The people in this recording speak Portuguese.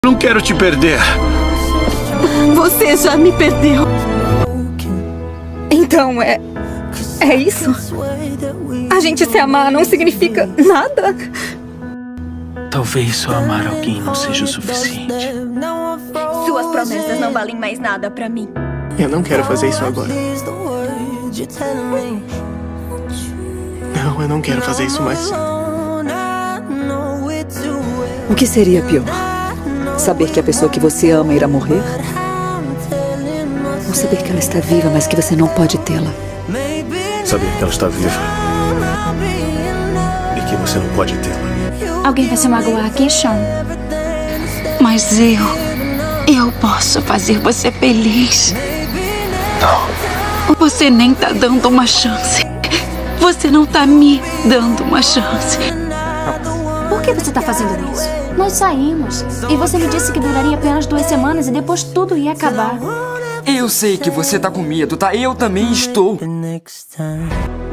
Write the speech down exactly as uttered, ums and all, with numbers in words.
Não quero te perder. Você já me perdeu. Então é... é isso? A gente se amar não significa nada? Talvez só amar alguém não seja o suficiente. Suas promessas não valem mais nada pra mim. Eu não quero fazer isso agora. Não, eu não quero fazer isso mais. O que seria pior? Saber que a pessoa que você ama irá morrer? Ou saber que ela está viva, mas que você não pode tê-la? Saber que ela está viva e que você não pode tê-la. Alguém vai se magoar aqui, Sean? Mas eu... eu posso fazer você feliz. Não. Você nem tá dando uma chance. Você não tá me dando uma chance. Por que você tá fazendo isso? Nós saímos. E você me disse que duraria apenas duas semanas e depois tudo ia acabar. Eu sei que você tá com medo, tá? Eu também estou.